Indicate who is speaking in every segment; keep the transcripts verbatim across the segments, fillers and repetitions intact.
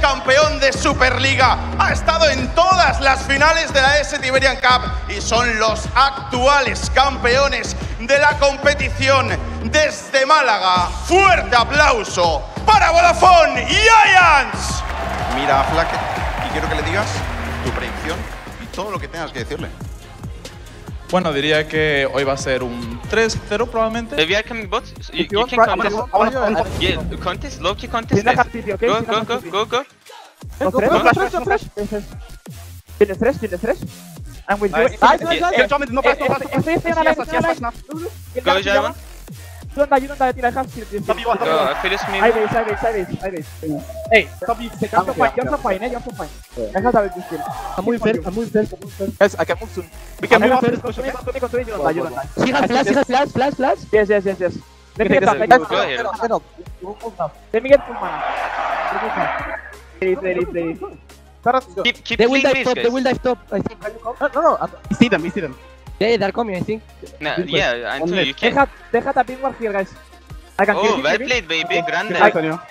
Speaker 1: campeón de Superliga, ha estado en todas las finales de la S Tiberian Cup y son los actuales campeones de la competición. Desde Málaga, fuerte aplauso para Vodafone Giants.
Speaker 2: Mira a Flacket y quiero que le digas tu predicción y todo lo que tengas que decirle.
Speaker 3: Bueno, diría que hoy va a ser un tres cero probablemente.
Speaker 4: We are coming bot. You, you can contest. Yeah, contest, low key contest. Go, go, go, go, go.
Speaker 5: Go flash, go flash. Kill the thresh, kill the thresh. I'm with you. Nice, nice, nice. No flash, no flash.
Speaker 4: Go, Jarvan.
Speaker 5: You don't die, you don't die until I have kill.
Speaker 4: Go, I feel me.
Speaker 5: I base, I base, I base, I base. Hey, stop you. You're so fine, you're so fine, eh? You're so fine. I have double this kill.
Speaker 6: I'm moving first, I'm moving first, I'm moving first.
Speaker 5: Guys, I can move soon. We can move first. Control me, control me, control me. You don't die, you don't die.
Speaker 6: She has flash, she has flash, flash, flash.
Speaker 5: Yes, yes, yes, yes. Let me get back.
Speaker 4: Go ahead.
Speaker 5: Let me get full mana. Ready, ready, ready.
Speaker 4: Keep, keep
Speaker 6: They will
Speaker 4: playing
Speaker 6: dive
Speaker 4: base,
Speaker 6: top, they
Speaker 4: guys.
Speaker 6: will dive top, I think.
Speaker 5: No, no, no. We see them, we see them.
Speaker 6: Yeah, they're coming, I think.
Speaker 4: No, yeah, until you
Speaker 5: They
Speaker 4: can.
Speaker 5: have, they have a ping ward here, guys. I can kill
Speaker 4: Oh,
Speaker 5: him,
Speaker 4: well
Speaker 5: maybe.
Speaker 4: played, baby. Grande.
Speaker 5: I can you.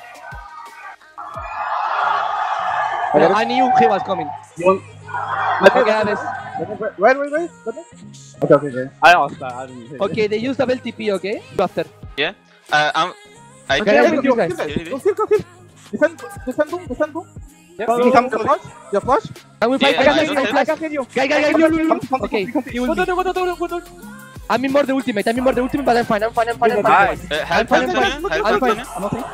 Speaker 6: No, I knew he was coming. Okay, Aves.
Speaker 5: Wait, wait, wait. Okay, okay, okay. I asked that. I didn't hear.
Speaker 6: Okay, they use double T P, okay? Go after.
Speaker 4: Yeah. Uh, I'm. I
Speaker 6: Okay, I'm
Speaker 4: think.
Speaker 6: with you guys.
Speaker 5: Go kill, go kill. Defend, defend boom, defend boom. Yeah, you can come to flash. You flash.
Speaker 6: I will fight,
Speaker 4: Yeah,
Speaker 6: I
Speaker 4: I
Speaker 6: can
Speaker 4: don't
Speaker 6: heal,
Speaker 4: have-
Speaker 6: I
Speaker 5: I
Speaker 6: can
Speaker 5: can heal you.
Speaker 6: Guy, guy, guy,
Speaker 5: Come,
Speaker 6: no,
Speaker 5: come,
Speaker 6: no, no.
Speaker 5: come, come,
Speaker 6: Okay,
Speaker 5: come, come,
Speaker 6: he will
Speaker 5: go,
Speaker 6: be.
Speaker 5: go, go, go, go, go, go.
Speaker 6: I'm in more the ultimate, I'm in more the ultimate, but I'm fine, I'm fine, I'm fine, I'm fine.
Speaker 4: Uh, help
Speaker 6: fine, I'm
Speaker 4: Antonio.
Speaker 6: fine.
Speaker 4: Help
Speaker 6: I'm fine.
Speaker 4: Antonio.
Speaker 5: I'm okay.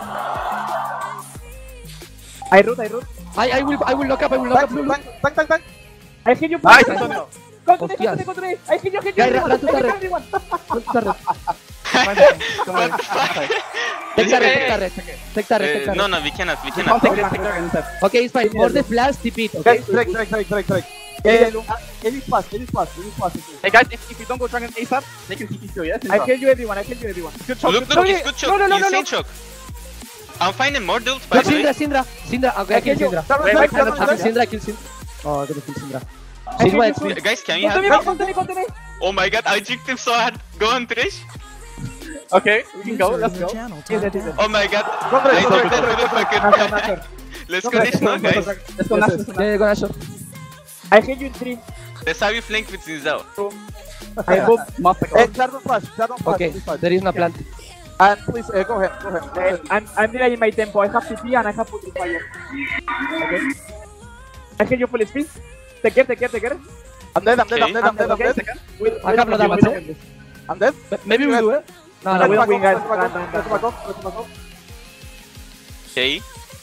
Speaker 5: I root, I root.
Speaker 6: I, I will, I will lock up, I will lock up.
Speaker 5: Tank, tank, tank, tank, tank. I hit you.
Speaker 6: Nice,
Speaker 5: Antonio. Control me, control me,
Speaker 6: Hostias.
Speaker 5: control me. I hit you, hit you.
Speaker 6: Guy,
Speaker 5: everyone.
Speaker 6: run to
Speaker 5: I hit
Speaker 6: turret.
Speaker 5: everyone.
Speaker 6: Take turret, take turret, take turret, take
Speaker 4: Uh,
Speaker 6: turret.
Speaker 4: no, no, we cannot. We
Speaker 5: Can't
Speaker 4: cannot.
Speaker 5: take this, take this.
Speaker 6: Okay, it's fine. More the flash, T P it, okay?
Speaker 5: Drake, Drake, Drake, Drake, Drake, Drake. Elite pass, elite pass, elite pass. Hey guys, if, if you don't go Dragon ASAP, they can T P you, yes? I kill you everyone, I kill you everyone. Good shot,
Speaker 4: Look,
Speaker 5: good
Speaker 4: look,
Speaker 5: shot.
Speaker 4: it's good choke.
Speaker 5: No, no, no, no,
Speaker 4: Insane
Speaker 5: no.
Speaker 4: choke. I'm finding more duels, by
Speaker 6: Look,
Speaker 4: the way.
Speaker 6: Syndra, Syndra, Syndra. Okay, I kill Syndra.
Speaker 5: Wait, wait,
Speaker 6: I
Speaker 5: wait,
Speaker 6: kill
Speaker 5: wait.
Speaker 6: Syndra, kill Syndra. Oh, I'm gonna kill Syndra.
Speaker 5: I
Speaker 6: She's
Speaker 5: kill
Speaker 6: white.
Speaker 5: you soon.
Speaker 4: Guys, can you
Speaker 5: Come to me,
Speaker 4: help?
Speaker 5: come to me, come to me.
Speaker 4: Oh my god, I jigged him so hard. Go on, Trish.
Speaker 5: Okay, we can go, let's go. Yes, yes, yes.
Speaker 4: Oh my god.
Speaker 5: Go for it,
Speaker 4: I
Speaker 5: go for
Speaker 4: took
Speaker 5: it,
Speaker 4: that
Speaker 5: go for it, go for it.
Speaker 4: motherfucker.
Speaker 5: Nash, Nash,
Speaker 4: Let's
Speaker 5: Go
Speaker 4: go
Speaker 5: for
Speaker 4: this
Speaker 5: it,
Speaker 4: now,
Speaker 5: go for it,
Speaker 4: guys.
Speaker 5: go for it. Let's go, Nash, let's go,
Speaker 6: Yeah,
Speaker 5: Nash.
Speaker 6: you're gonna shoot.
Speaker 5: I hit you in three.
Speaker 4: That's how you flank with Zinzao.
Speaker 5: I hope master. Hey, Shadow flash, Shadow flash.
Speaker 6: Okay, there is no plant.
Speaker 5: And please, uh, go ahead, go ahead. Uh, I'm, I'm delaying my tempo. I have T P and I have put fire. Okay. I hit you full speed. Take care, take care, take care. I'm dead, I'm dead, I'm dead, I'm dead, I'm dead.
Speaker 6: I have no damage.
Speaker 5: I'm dead.
Speaker 6: Maybe we do it. No,
Speaker 5: No,
Speaker 6: no,
Speaker 5: we
Speaker 6: we
Speaker 5: don't
Speaker 6: don't.
Speaker 5: win, guys. Run, run, run. Let's back off, let's back off.
Speaker 4: Okay.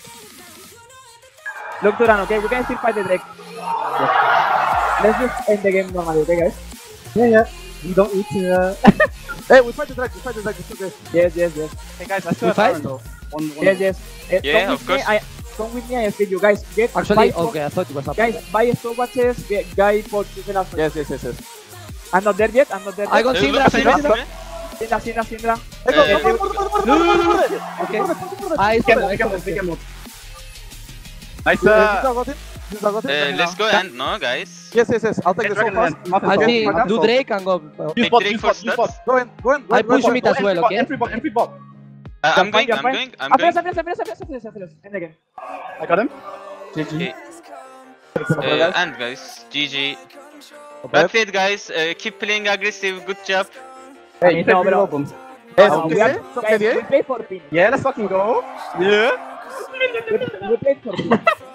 Speaker 5: Look, Turan, okay? We can still fight the Drake. Let's just end the game normally, okay, guys? Yeah, yeah. We don't need to. Uh... hey, we fight the Drake, we fight the Drake, it's okay. Yes, yes, yes. Hey, guys, I still
Speaker 6: We
Speaker 5: have
Speaker 6: fight?
Speaker 5: Aaron, though. One, one. Yes, yes. Uh,
Speaker 4: Yeah,
Speaker 5: come
Speaker 4: of
Speaker 5: with
Speaker 4: course.
Speaker 5: Me, I, come with me, I ask you guys. Get
Speaker 6: Actually,
Speaker 5: buy
Speaker 6: okay, I thought it was up.
Speaker 5: Guys, buy stopwatches, get guy for the last one. Yes, yes, yes, yes. I'm not there yet, I'm not there yet.
Speaker 6: I got
Speaker 4: Uh,
Speaker 6: Syndra,
Speaker 4: look,
Speaker 6: Syndra,
Speaker 4: Syndra.
Speaker 6: Syndra.
Speaker 5: Syndra, Syndra, Syndra.
Speaker 4: Uh,
Speaker 5: Hey,
Speaker 4: uh,
Speaker 5: go, go, go, go, go, go, go, go, go.
Speaker 6: Okay. I
Speaker 5: Can
Speaker 6: saw
Speaker 5: move,
Speaker 6: it,
Speaker 5: can
Speaker 6: I
Speaker 5: move,
Speaker 6: saw
Speaker 5: can
Speaker 6: it.
Speaker 5: move. Nice. Uh,
Speaker 4: Uh, let's go end, no, guys?
Speaker 5: Yes, yes, yes. I'll take this one first.
Speaker 6: I think do Drake and go.
Speaker 4: Take Drake for stats.
Speaker 5: Go in, go in.
Speaker 6: I push mid as well, okay?
Speaker 5: Entry bot, entry bot.
Speaker 4: Uh, I'm going, I'm going, I'm going.
Speaker 5: Apres, apres, apres, apres, apres, apres. End again. I got him.
Speaker 4: Okay. Uh, and guys, G G. Well played, guys. Uh, keep playing aggressive. Good job.
Speaker 5: Hey, no, bro. Yes, we have, guys, we play for pin. Yeah, let's fucking go. Yeah. We play for pin.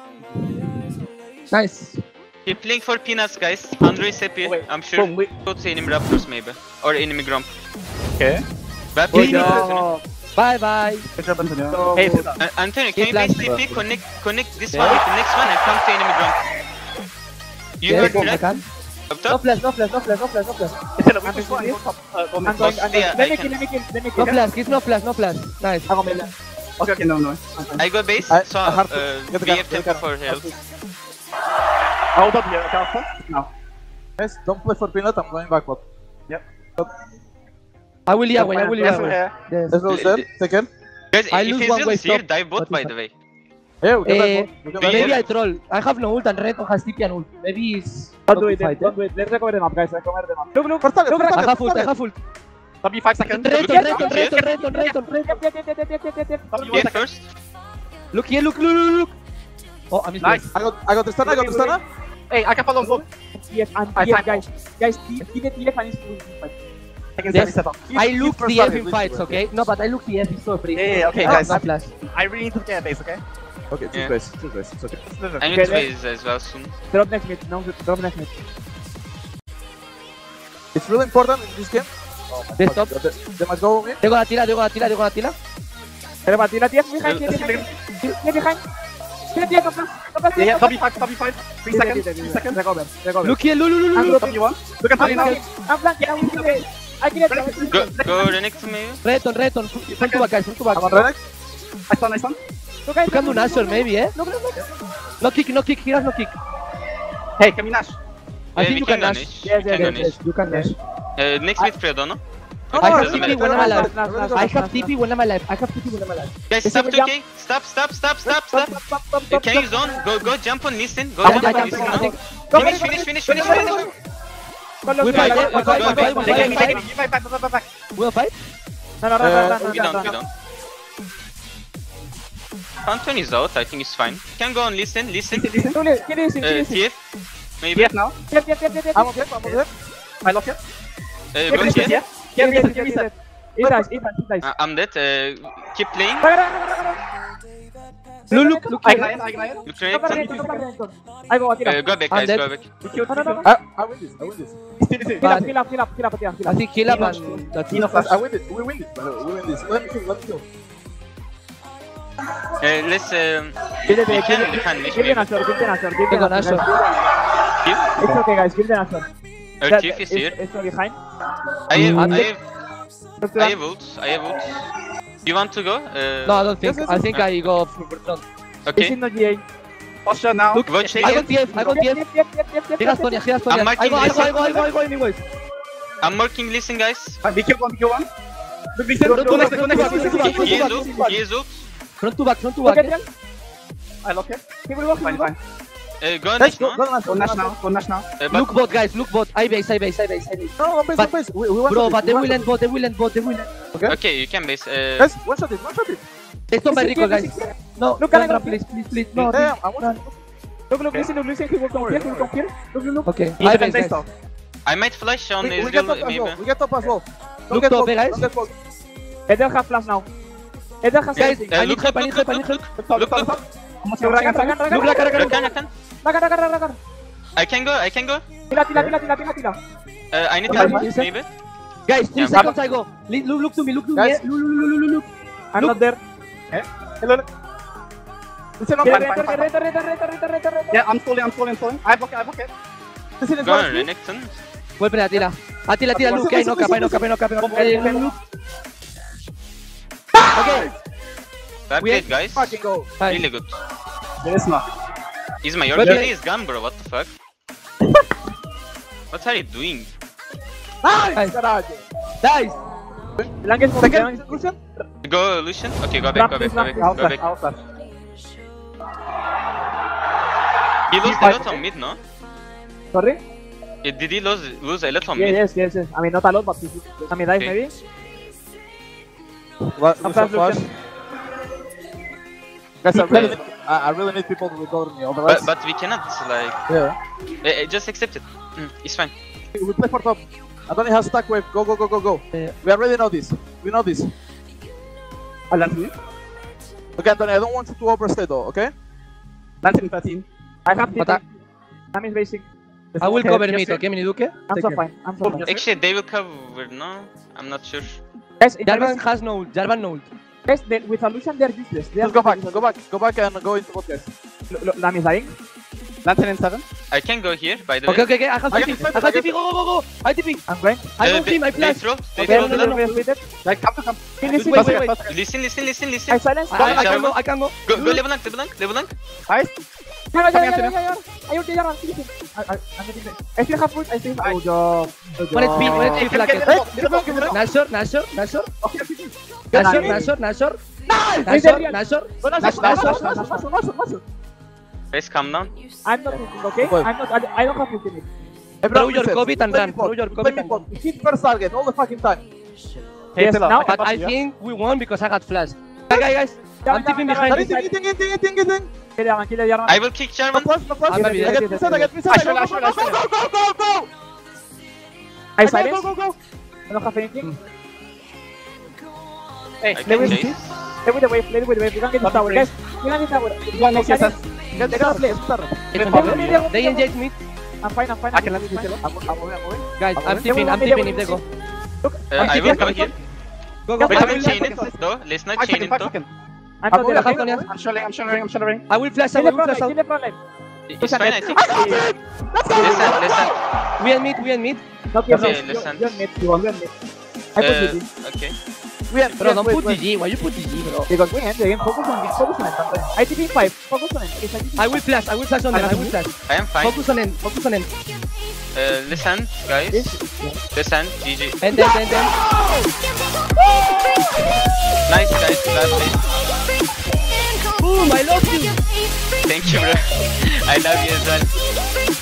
Speaker 6: Nice.
Speaker 4: Keep playing for peanuts, guys. Andre is happy.
Speaker 5: Wait,
Speaker 4: I'm sure.
Speaker 5: boom, we-
Speaker 4: Go to enemy raptors maybe, or enemy grump.
Speaker 5: Okay.
Speaker 4: Well
Speaker 5: Good
Speaker 4: played, Antonio.
Speaker 5: job.
Speaker 6: Bye bye.
Speaker 5: Good job, Antonio. Hey,
Speaker 4: Uh, Antonio, can you
Speaker 6: Keep
Speaker 4: please
Speaker 6: playing.
Speaker 4: T P connect connect this one with the next one and come to enemy grump? You
Speaker 6: Yes,
Speaker 4: heard
Speaker 6: I
Speaker 4: me, right?
Speaker 6: can.
Speaker 4: Up
Speaker 6: No
Speaker 4: top?
Speaker 6: flash, no flash, no flash, no flash, no flash.
Speaker 5: I'm going, I'm going, I'm going.
Speaker 4: Yeah,
Speaker 5: Let
Speaker 4: I
Speaker 5: me
Speaker 4: can-
Speaker 5: kill, let me kill, let me
Speaker 6: No
Speaker 5: kill.
Speaker 6: flash, give no flash, no flash. Nice.
Speaker 5: Hago mela. Okay, okay, no, no.
Speaker 4: I go base,
Speaker 5: I-
Speaker 4: so
Speaker 5: I have to
Speaker 4: uh,
Speaker 5: get the
Speaker 4: we
Speaker 5: gun,
Speaker 4: have
Speaker 5: get the
Speaker 4: tempo
Speaker 5: gun.
Speaker 4: for health.
Speaker 5: Hold up here, okay, Alpha? No. Guys, don't play for peanut, I'm going backward. Yep.
Speaker 6: I will Yahweh, I will
Speaker 5: Yes,
Speaker 6: Yahweh.
Speaker 5: yeah.
Speaker 6: Yes.
Speaker 5: Let's go there, take care.
Speaker 4: Guys,
Speaker 6: I
Speaker 4: if
Speaker 6: lose
Speaker 4: he's
Speaker 6: one way,
Speaker 4: here,
Speaker 6: stop.
Speaker 4: dive bot
Speaker 6: What
Speaker 4: by
Speaker 6: is
Speaker 4: the way.
Speaker 5: Yeah, we can
Speaker 6: Eh,
Speaker 5: backward. We can
Speaker 4: do you-
Speaker 6: Maybe
Speaker 5: backward.
Speaker 6: I troll. I have no ult and Reto has T P and ult. Maybe it's.
Speaker 5: Don't
Speaker 6: not
Speaker 5: do
Speaker 6: to
Speaker 5: it,
Speaker 6: fight,
Speaker 5: don't
Speaker 6: eh?
Speaker 5: do it. Let's recover them up, guys, recover them up. Look, look, first target,
Speaker 6: I
Speaker 5: first target,
Speaker 6: have ult, I
Speaker 5: first
Speaker 6: have ult.
Speaker 5: target. five seconds.
Speaker 6: Reto,
Speaker 4: Look,
Speaker 6: Reto,
Speaker 4: look,
Speaker 6: Reto,
Speaker 4: look,
Speaker 6: Reto, Reto, Reto.
Speaker 5: Yep, yep, yep, yep, yep, yep, yep, yep.
Speaker 4: Here first.
Speaker 6: Look here, look, look, look, look. Oh, I missed
Speaker 7: Nice.
Speaker 6: I got, I got the stun, I got the stun.
Speaker 7: Hey, I can follow both.
Speaker 5: T F and
Speaker 7: I
Speaker 5: T F,
Speaker 7: find-
Speaker 5: guys. Guys, T F T F and is full fight.
Speaker 7: I can
Speaker 6: Yes.
Speaker 7: set up.
Speaker 6: I look
Speaker 2: first
Speaker 6: T F
Speaker 2: target,
Speaker 6: in
Speaker 2: please,
Speaker 6: fights,
Speaker 2: please.
Speaker 6: okay? No, but I look T F is so free.
Speaker 7: Yeah, yeah, okay,
Speaker 6: Oh,
Speaker 7: guys.
Speaker 6: not flash.
Speaker 7: I really need to get a base, okay?
Speaker 2: Okay, two
Speaker 4: Yeah.
Speaker 2: space, two space, it's okay.
Speaker 4: I need
Speaker 5: Okay,
Speaker 4: to base as well soon.
Speaker 5: Drop next mid. No, drop next mid.
Speaker 2: It's really important in this game.
Speaker 6: They stop.
Speaker 2: They, they must go in.
Speaker 6: They gonna Tila, they gonna Tila, they gonna Tila.
Speaker 5: Pero para T F behind, T F behind. T F behind. T F behind, no flash. No flash.
Speaker 7: Yeah, yeah, W five, W five. Three
Speaker 5: T F,
Speaker 7: seconds,
Speaker 5: T F,
Speaker 7: three seconds.
Speaker 5: Recover, recover.
Speaker 6: Look here, look, look, look,
Speaker 5: I'm
Speaker 6: look.
Speaker 5: dropping.
Speaker 7: W one. Look at
Speaker 5: I'm
Speaker 7: three now.
Speaker 5: flanking. I'm flanking. I'm flanking. I kill it.
Speaker 4: Go, go Renekton to me.
Speaker 6: Reton, Reton. Front to back, guys, front to back.
Speaker 2: I'm on Renex.
Speaker 7: I stun, I stun.
Speaker 5: Look, guys,
Speaker 6: You can do
Speaker 5: look, look,
Speaker 6: Nashor,
Speaker 5: look,
Speaker 6: maybe, eh?
Speaker 5: Look, look, look.
Speaker 6: No kick, no kick, he has no kick.
Speaker 7: Hey, can we Nash?
Speaker 6: I
Speaker 4: Yeah,
Speaker 6: think
Speaker 4: we
Speaker 6: you
Speaker 4: can
Speaker 6: can
Speaker 4: go
Speaker 6: Nash.
Speaker 4: Niche.
Speaker 5: Yes,
Speaker 4: We
Speaker 5: yes,
Speaker 4: can go
Speaker 5: yes, yes.
Speaker 4: Niche.
Speaker 5: You can dash.
Speaker 4: Uh, next with Fredo, no?
Speaker 6: I
Speaker 4: Okay,
Speaker 6: have
Speaker 4: doesn't
Speaker 6: T P
Speaker 4: matter.
Speaker 6: when I'm alive.
Speaker 5: Nice, nice, nice,
Speaker 6: I have
Speaker 5: nice,
Speaker 6: T P
Speaker 5: nice.
Speaker 6: when I'm alive. I have T P when I'm alive.
Speaker 4: Guys,
Speaker 5: Yes,
Speaker 4: stop
Speaker 5: we
Speaker 4: two
Speaker 5: jump.
Speaker 4: K. Stop, stop, stop, stop, stop.
Speaker 5: Stop, stop, stop,
Speaker 4: Uh,
Speaker 5: stop,
Speaker 4: Can you
Speaker 5: stop.
Speaker 4: zone? Go, go jump on listen. Go
Speaker 6: I
Speaker 4: jump
Speaker 6: think,
Speaker 4: on
Speaker 6: I
Speaker 4: listen.
Speaker 6: think, I
Speaker 4: no?
Speaker 6: think.
Speaker 4: Finish, finish, finish, finish, finish.
Speaker 5: Con los
Speaker 6: We
Speaker 5: que-
Speaker 6: fight,
Speaker 5: con-
Speaker 6: eh? We
Speaker 5: con-
Speaker 6: fight,
Speaker 5: con-
Speaker 6: we fight,
Speaker 5: con-
Speaker 6: we
Speaker 7: Take
Speaker 6: fight.
Speaker 7: it, take it. You fight, back, back, back, back.
Speaker 6: We'll fight?
Speaker 5: No, no, run, run, run,
Speaker 4: We
Speaker 5: run,
Speaker 4: don't,
Speaker 5: run,
Speaker 4: we
Speaker 5: run.
Speaker 4: don't. Phantom is out. I think it's fine. Can go on listen, listen.
Speaker 7: Listen,
Speaker 5: Tú le- ¿quién es?
Speaker 4: Uh,
Speaker 5: ¿Quién es?
Speaker 4: T F. Maybe.
Speaker 7: T F now.
Speaker 5: T F, T F, T F, T F.
Speaker 2: I'm okay, I'm okay.
Speaker 7: I lock it.
Speaker 4: Uh, go
Speaker 7: Get
Speaker 4: T
Speaker 7: reset,
Speaker 4: F.
Speaker 7: yeah?
Speaker 5: T
Speaker 7: Get
Speaker 5: F,
Speaker 7: reset,
Speaker 5: T
Speaker 7: get
Speaker 5: F,
Speaker 7: reset.
Speaker 5: T F. It dies, it dies, it dies.
Speaker 4: Uh, I'm dead. Uh, keep playing.
Speaker 5: Raga, raga, raga, raga.
Speaker 6: Look, look, look.
Speaker 7: I ignite, I ignite.
Speaker 4: Look
Speaker 5: No para
Speaker 4: Renekton.
Speaker 5: Renekton, no para Renekton. Ahí go, tira.
Speaker 4: Uh, go back,
Speaker 6: I'm
Speaker 4: guys.
Speaker 6: dead.
Speaker 4: Go back.
Speaker 7: We killed,
Speaker 5: No, no, no, no.
Speaker 2: I, I win this, I win this.
Speaker 7: Still, still.
Speaker 5: Kill up, kill up, kill up, kill up, tira, kill
Speaker 6: I
Speaker 5: up.
Speaker 6: think kill up and that's
Speaker 7: Eno
Speaker 6: it.
Speaker 7: flash.
Speaker 2: I win this, we win this, by the way, we win this. Let me kill, let me kill.
Speaker 4: Uh, let's. Um,
Speaker 5: Kill the-
Speaker 4: we
Speaker 5: kill
Speaker 4: can,
Speaker 5: the-
Speaker 4: we can niche
Speaker 5: kill the
Speaker 4: maybe.
Speaker 5: Nashor, kill the Nashor, kill the
Speaker 6: Kill the
Speaker 5: Nashor,
Speaker 6: Nashor.
Speaker 5: guys.
Speaker 4: Kill.
Speaker 5: It's okay, guys, kill the Nashor.
Speaker 4: Uh,
Speaker 5: That-
Speaker 4: Chief is
Speaker 5: it's-
Speaker 4: here.
Speaker 5: It's okay, behind.
Speaker 4: I have,
Speaker 6: Mm.
Speaker 4: I have,
Speaker 5: Look,
Speaker 4: I have ults. I have ults. You want to go? Uh,
Speaker 6: No, I don't think.
Speaker 2: Yes, yes,
Speaker 6: I
Speaker 2: yes.
Speaker 6: think I go for front.
Speaker 5: It's
Speaker 4: Okay.
Speaker 5: in the G A.
Speaker 7: Posture now.
Speaker 6: Look,
Speaker 4: Watch
Speaker 7: Take
Speaker 6: I
Speaker 7: it.
Speaker 6: got T F, I got T F.
Speaker 5: T F, T F, T F, T F, T F,
Speaker 6: He has Tonya, he has Tonya.
Speaker 4: I'm
Speaker 6: I go, I go, I go, I
Speaker 4: marking
Speaker 6: go, I go, anyways.
Speaker 4: I'm marking listen, guys.
Speaker 7: Uh, We kill one, we kill one. Look, listen.
Speaker 6: Go, go,
Speaker 7: Go
Speaker 6: go,
Speaker 7: next,
Speaker 6: go,
Speaker 7: go
Speaker 6: go,
Speaker 7: next,
Speaker 6: go,
Speaker 7: go next,
Speaker 6: go,
Speaker 7: go
Speaker 6: go,
Speaker 7: next.
Speaker 6: go,
Speaker 4: He
Speaker 6: go,
Speaker 4: is
Speaker 6: go,
Speaker 4: ult.
Speaker 6: go.
Speaker 4: He is ult.
Speaker 6: Front to back, front to
Speaker 5: Look
Speaker 6: back.
Speaker 5: at him.
Speaker 7: I lock it.
Speaker 5: He will walk, he
Speaker 7: Fine,
Speaker 5: will walk.
Speaker 7: fine.
Speaker 4: Uh, go
Speaker 2: Let's
Speaker 4: niche,
Speaker 2: go,
Speaker 4: no?
Speaker 2: go Nash,
Speaker 7: Go Nash now, go Nash now.
Speaker 4: Uh,
Speaker 6: Look
Speaker 4: but
Speaker 6: bot, guys, look bot. I base, I base, I base, I base.
Speaker 2: No, one base,
Speaker 6: But-
Speaker 2: one base. We, we want
Speaker 6: Bro,
Speaker 2: this,
Speaker 6: but
Speaker 2: we
Speaker 6: they
Speaker 2: want
Speaker 6: will
Speaker 2: this.
Speaker 6: end bot, they will end bot, they will end.
Speaker 4: okay, you can base. Uh,
Speaker 2: Guys, one shot it, one shot it.
Speaker 6: They stop my recall, guys. No,
Speaker 5: Look,
Speaker 6: no,
Speaker 5: I
Speaker 6: no,
Speaker 5: got
Speaker 6: please, please, please. No,
Speaker 2: Damn, I want
Speaker 6: no.
Speaker 2: to.
Speaker 5: Look, look, listen, look, listen. He will come here, he will come here. Look, look, look.
Speaker 6: Okay,
Speaker 7: He
Speaker 6: I
Speaker 7: defend
Speaker 6: base,
Speaker 7: base
Speaker 6: guys.
Speaker 7: top.
Speaker 4: I might flash on
Speaker 2: We, we
Speaker 4: Ezreal,
Speaker 2: get top as
Speaker 4: maybe.
Speaker 2: well, we get top as well. Don't
Speaker 6: Look
Speaker 2: get
Speaker 6: top,
Speaker 2: poked,
Speaker 6: eh, guys?
Speaker 2: don't get poked.
Speaker 5: Eder have flash now. Eder has
Speaker 6: Guys,
Speaker 5: everything.
Speaker 4: Uh,
Speaker 6: I need
Speaker 4: look,
Speaker 6: help, I
Speaker 4: look,
Speaker 6: need
Speaker 4: look,
Speaker 6: help, I
Speaker 4: look,
Speaker 6: need
Speaker 4: look,
Speaker 6: help.
Speaker 7: Top,
Speaker 4: look,
Speaker 7: top,
Speaker 4: look.
Speaker 7: top. Almost
Speaker 5: Raga,
Speaker 7: here,
Speaker 5: raga, raga,
Speaker 6: Look, Raka, Raka,
Speaker 4: Rakan,
Speaker 6: Raka.
Speaker 4: Rakan.
Speaker 5: raga, raga, raga, raga.
Speaker 4: I can go, I can go.
Speaker 5: Tira, tira, tira, tira, tira, tira.
Speaker 4: Uh, I need
Speaker 6: Okay,
Speaker 4: help,
Speaker 6: listen.
Speaker 4: maybe.
Speaker 6: Guys, two
Speaker 4: Yeah.
Speaker 6: seconds I go. Li- Look, look to me, look to me.
Speaker 2: Guys.
Speaker 6: eh. Look, look, look, look, look, look.
Speaker 5: I'm
Speaker 6: Look.
Speaker 5: not there.
Speaker 7: Hello. Listen up,
Speaker 5: Reta,
Speaker 7: fine, fine,
Speaker 5: reta,
Speaker 7: fine.
Speaker 5: reta, reta, reta, reta, reta, reta.
Speaker 7: Yeah, I'm falling, I'm falling, I'm falling. I block it, I block it.
Speaker 2: Listen, it's
Speaker 4: Go
Speaker 2: one
Speaker 4: on,
Speaker 2: speed.
Speaker 4: Renekton.
Speaker 6: Vuelve a Tila. Atila, Tila, look, I knock up, I knock up, I knock up, I knock up. Eh, look, look. Okay,
Speaker 4: Bad
Speaker 6: We
Speaker 4: trade, guys.
Speaker 2: Fucking go.
Speaker 6: fine.
Speaker 4: Really good.
Speaker 7: There is not.
Speaker 4: Is my
Speaker 6: But-
Speaker 4: Yorkie is gone, bro. What the fuck? What are you doing?
Speaker 2: Nice, caralho.
Speaker 6: Nice.
Speaker 5: Blank is moving,
Speaker 2: Second,
Speaker 5: Blank is-
Speaker 2: Lucian.
Speaker 4: Go, Lucian. Okay, go back, go back, go back,
Speaker 7: I'll
Speaker 4: go
Speaker 7: flash,
Speaker 4: back.
Speaker 7: I'll flash.
Speaker 4: He lost a lot on mid, no?
Speaker 5: Sorry?
Speaker 4: Eh, Did he lose lose a lot on
Speaker 5: Yeah,
Speaker 4: mid?
Speaker 5: yes, yes, yes. I mean, not a lot, but I mean, dive
Speaker 4: Okay.
Speaker 5: maybe.
Speaker 2: What,
Speaker 5: I'm
Speaker 2: Lucian
Speaker 5: fast,
Speaker 2: flash.
Speaker 5: Lucian.
Speaker 2: Guys, I really, need, I, I really need people to recover me, otherwise.
Speaker 4: But but we cannot like
Speaker 2: yeah.
Speaker 4: eh, eh, just accept it. Mm, it's fine.
Speaker 2: We play for top. Anthony has stack wave. Go, go, go, go, go.
Speaker 6: Yeah.
Speaker 2: We already know this. We know this.
Speaker 7: I'll land me.
Speaker 2: Okay, Anthony, I don't want you to overstay though, okay?
Speaker 7: Land in thirteen.
Speaker 5: I have
Speaker 6: But
Speaker 5: T P.
Speaker 6: I-
Speaker 5: I'm is basic.
Speaker 6: I will
Speaker 7: Okay,
Speaker 6: cover
Speaker 7: yes,
Speaker 6: mid,
Speaker 7: yes.
Speaker 6: okay, Miniduke?
Speaker 5: I'm so fine. I'm so fine.
Speaker 7: Yes.
Speaker 4: Actually, they will cover. No, I'm not sure.
Speaker 5: Guys, in
Speaker 6: Jarvan
Speaker 5: the
Speaker 6: has no ult, Jarvan no ult.
Speaker 5: guys, they, with Illusion, they're useless. They are
Speaker 2: Just go back,
Speaker 5: useless.
Speaker 2: go back, go back and go into bot, guys.
Speaker 5: Lo- lo- Lam is dying.
Speaker 7: Land ten in seven.
Speaker 4: I can go here, by the
Speaker 6: Okay,
Speaker 4: way.
Speaker 6: okay, okay, I have
Speaker 2: I
Speaker 6: T
Speaker 2: can
Speaker 6: P,
Speaker 2: defend
Speaker 6: I
Speaker 2: it,
Speaker 6: have
Speaker 2: I
Speaker 6: T P, go, go, go, go! I T P!
Speaker 5: I'm going.
Speaker 6: I
Speaker 4: Uh,
Speaker 6: don't
Speaker 4: they-
Speaker 6: see my
Speaker 4: they
Speaker 6: flash!
Speaker 4: throw, they
Speaker 5: Okay,
Speaker 4: throw
Speaker 5: okay,
Speaker 4: the
Speaker 5: okay, okay, okay.
Speaker 7: Like, come to come.
Speaker 5: Kill this,
Speaker 6: Wait,
Speaker 5: kill
Speaker 6: wait,
Speaker 5: this.
Speaker 6: wait.
Speaker 4: Listen, listen, listen,
Speaker 5: I
Speaker 4: listen.
Speaker 5: silence.
Speaker 6: I, I
Speaker 4: Jarvan.
Speaker 6: can go, I can go!
Speaker 4: Go, go LeBlanc, LeBlanc, LeBlanc.
Speaker 7: Nice.
Speaker 5: Yeah, yeah,
Speaker 7: Coming
Speaker 5: yeah,
Speaker 7: after
Speaker 5: yeah,
Speaker 7: them.
Speaker 5: yeah, yeah. I ulti Jarvan, kill him. I- I- I'm getting it. I still have food, I still have. Oh, job. Oh,
Speaker 6: One H P, one H P
Speaker 7: Get,
Speaker 6: flag.
Speaker 7: get, get, get, get, get, get.
Speaker 6: Nashor, Nashor, Nashor,
Speaker 7: Okay, okay, okay.
Speaker 6: Nashor,
Speaker 5: Nice.
Speaker 6: Nashor, Nashor,
Speaker 5: Nice.
Speaker 6: Nashor, Nashor.
Speaker 5: Go, Nash,
Speaker 7: Nash,
Speaker 5: Nash,
Speaker 7: Nash,
Speaker 5: Nash,
Speaker 7: Nash,
Speaker 5: Nash,
Speaker 2: Muscle, muscle, muscle.
Speaker 4: Guys, calm down.
Speaker 5: I'm not looking, okay?
Speaker 2: Well.
Speaker 5: I'm not. I I don't have food in it.
Speaker 2: Everyone
Speaker 6: Throw your
Speaker 2: resets.
Speaker 6: COVID and
Speaker 2: Play
Speaker 6: run,
Speaker 2: me bot.
Speaker 6: throw your
Speaker 2: Play
Speaker 6: COVID
Speaker 2: me
Speaker 6: and
Speaker 2: bot. Hit first target all the fucking time.
Speaker 7: Hey,
Speaker 5: Yes,
Speaker 7: Tila,
Speaker 5: now-
Speaker 7: I can
Speaker 6: But I
Speaker 7: pass you, yeah?
Speaker 6: think we won because I got flash. Guys, guys, guys, I'm tipping behind
Speaker 2: Eating,
Speaker 6: this.
Speaker 2: eating, eating, eating, eating.
Speaker 5: Kill Jarvan, kill Jarvan.
Speaker 4: I will kick German.
Speaker 5: Go close, go close.
Speaker 6: I'm
Speaker 5: Yes,
Speaker 6: ready.
Speaker 5: yes,
Speaker 6: I
Speaker 5: yes,
Speaker 6: get
Speaker 5: yes,
Speaker 7: Inside, I
Speaker 5: yes.
Speaker 7: get inside.
Speaker 5: Ashwell,
Speaker 7: Go,
Speaker 5: Ashwell,
Speaker 7: go,
Speaker 5: Ashwell.
Speaker 7: go, go, go, go, go.
Speaker 5: I
Speaker 7: Go,
Speaker 5: silence.
Speaker 7: go, go, go.
Speaker 5: I don't have anything.
Speaker 4: I
Speaker 5: Play
Speaker 4: can
Speaker 5: with
Speaker 4: chase.
Speaker 5: Play with the wave, play with the wave. We can get this tower, guys. We can get this tower.
Speaker 7: One more
Speaker 5: Silence.
Speaker 7: second. Get
Speaker 5: They
Speaker 7: the
Speaker 5: gotta play.
Speaker 7: start.
Speaker 6: They engage me.
Speaker 5: I'm fine, I'm fine.
Speaker 7: I can
Speaker 5: I'm
Speaker 7: let you
Speaker 5: fine.
Speaker 7: kill.
Speaker 5: I'm I'm moving, I'm moving.
Speaker 6: Guys, I'm
Speaker 5: They
Speaker 6: tipping,
Speaker 5: will
Speaker 6: I'm
Speaker 5: win, they
Speaker 6: tipping
Speaker 5: will
Speaker 6: if they go.
Speaker 5: Look,
Speaker 4: Uh,
Speaker 5: I'm
Speaker 4: I
Speaker 5: keeping
Speaker 4: will come
Speaker 5: it.
Speaker 4: here.
Speaker 6: Go, go,
Speaker 5: Wait,
Speaker 4: I
Speaker 6: go.
Speaker 4: will chain it. Though. Let's not
Speaker 7: Five
Speaker 4: chain
Speaker 7: seconds,
Speaker 4: it
Speaker 7: five
Speaker 4: though.
Speaker 7: seconds.
Speaker 5: I'm
Speaker 6: I
Speaker 5: not
Speaker 6: will
Speaker 5: there.
Speaker 6: have Sonya.
Speaker 7: I'm showing, I'm showing, I'm showing.
Speaker 6: I will flash, I
Speaker 5: Kill the
Speaker 6: will
Speaker 5: front
Speaker 6: flash
Speaker 5: line,
Speaker 6: out.
Speaker 5: kill the front line.
Speaker 4: It's fine, I think.
Speaker 5: Listen,
Speaker 4: Listen, listen.
Speaker 6: We and mid, we and mid.
Speaker 5: no,
Speaker 4: Okay,
Speaker 5: you're-
Speaker 4: listen.
Speaker 5: you're mid, you're mid. I put
Speaker 4: Uh,
Speaker 5: G G.
Speaker 4: okay.
Speaker 5: We are-
Speaker 6: Bro,
Speaker 5: we
Speaker 6: don't
Speaker 5: are-
Speaker 6: put
Speaker 5: wait,
Speaker 6: G G. Why you put G G, bro?
Speaker 5: Because we end the game. Focus on it. Focus on it. I T P five. Focus on it. It's a G G.
Speaker 6: I will flash, I will flash on them, I will flash.
Speaker 4: I am fine.
Speaker 6: Focus on them, focus on them.
Speaker 4: Uh, listen, guys. Listen, G G.
Speaker 6: And then, then, then.
Speaker 4: Nice, guys. Last play.
Speaker 6: Boom, I love you.
Speaker 4: Thank you, bro. I love you as well.